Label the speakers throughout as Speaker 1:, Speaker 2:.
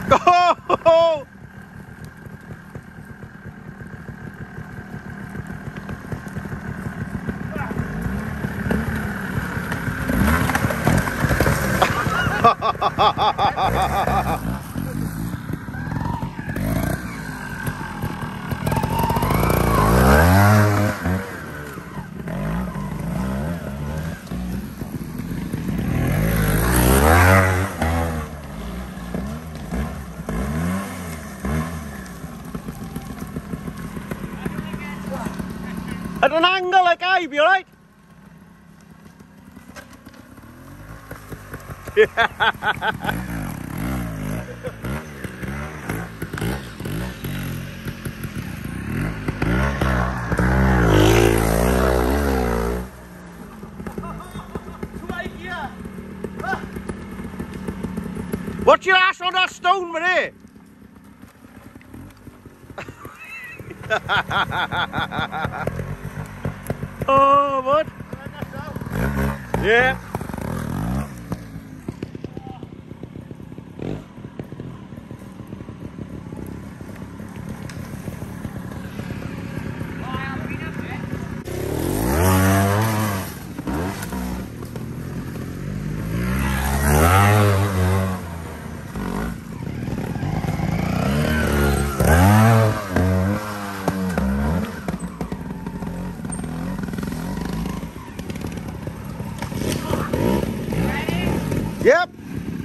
Speaker 1: Oh! At an angle like I'd be alright. What's your ass on that stone, mate? Oh, what? Yeah. Yep.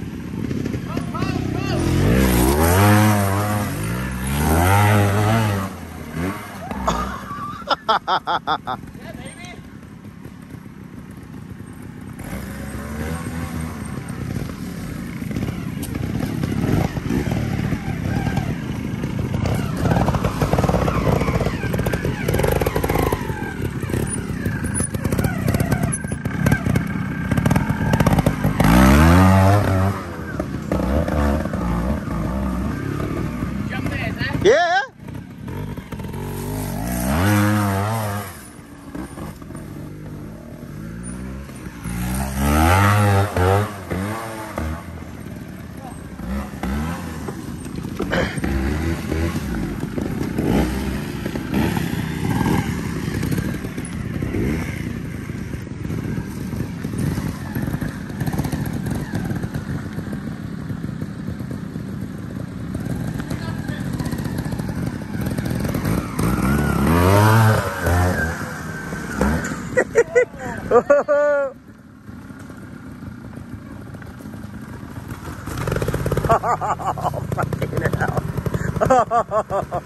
Speaker 2: Yeah, baby.
Speaker 1: Yeah. Oh, fucking hell.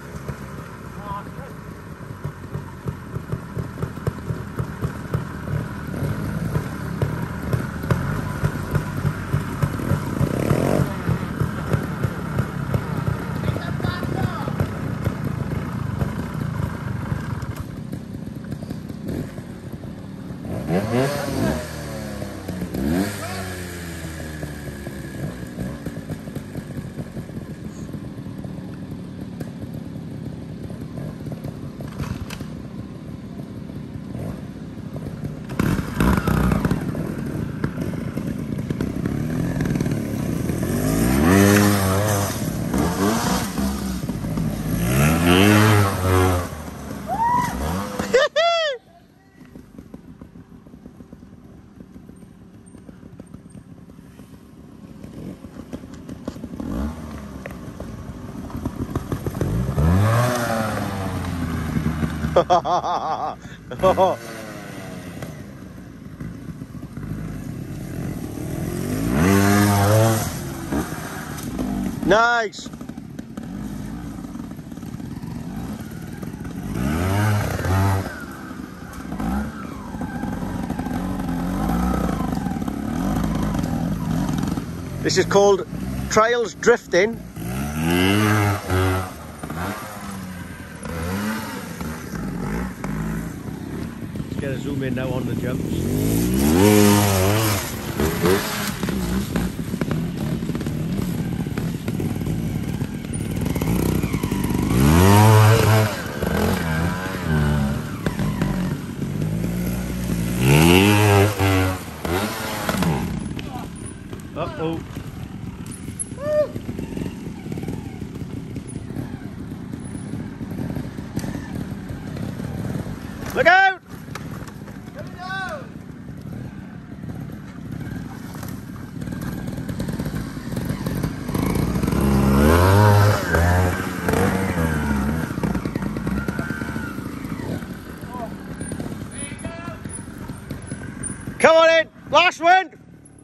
Speaker 1: Nice. This is called trials drifting. Let's get a zoom in now on the jumps. Uh-oh. Last wind!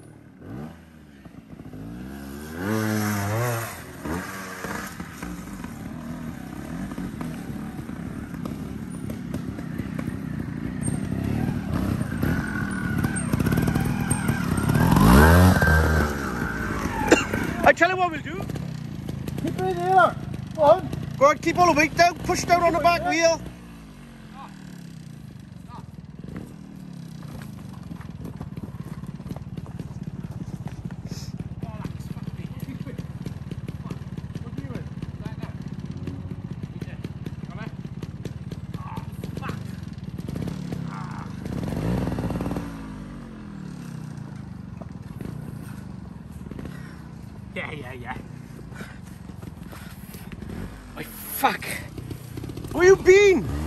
Speaker 1: I tell you what we'll do.
Speaker 2: Keep it in here. Go on.
Speaker 1: Go on, keep all the weight down, push down on the back wheel.
Speaker 2: Yeah.
Speaker 1: Oh, fuck. Where you been?